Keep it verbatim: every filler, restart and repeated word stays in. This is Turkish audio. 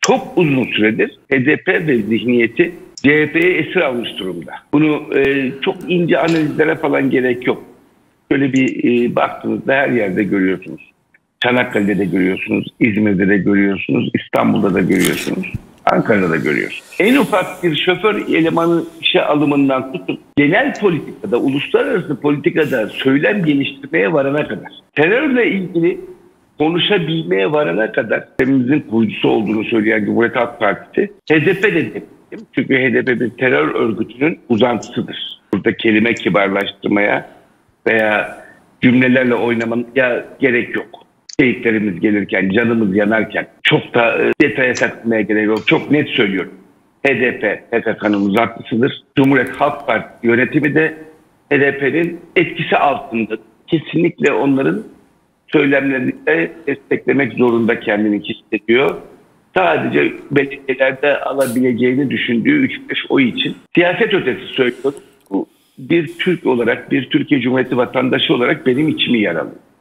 çok uzun süredir H D P ve zihniyeti C H P'ye esir almış durumda. Bunu e, çok ince analizlere falan gerek yok. Şöyle bir e, baktığınızda her yerde görüyorsunuz. Çanakkale'de de görüyorsunuz, İzmir'de de görüyorsunuz, İstanbul'da da görüyorsunuz, Ankara'da da görüyorsunuz. En ufak bir şoför elemanı işe alımından tutup genel politikada, uluslararası politikada söylem geliştirmeye varana kadar, terörle ilgili konuşabilmeye varana kadar, sistemimizin kurucusu olduğunu söyleyen Cumhuriyet Halk Partisi, H D P de dedim. Çünkü H D P bir terör örgütünün uzantısıdır. Burada kelime kibarlaştırmaya veya cümlelerle oynamaya gerek yok. Şehitlerimiz gelirken, canımız yanarken çok da e, detaya takmaya gerek yok. Çok net söylüyorum. H D P P K K'nın uzaklısıdır. Cumhuriyet Halk Partisi yönetimi de H D P'nin etkisi altında. Kesinlikle onların söylemlerini de desteklemek zorunda kendini hissediyor. Sadece belediyelerde alabileceğini düşündüğü üç beş oy için siyaset ötesi söylüyorum. Bu bir Türk olarak, bir Türkiye Cumhuriyeti vatandaşı olarak benim içimi yaralıyor.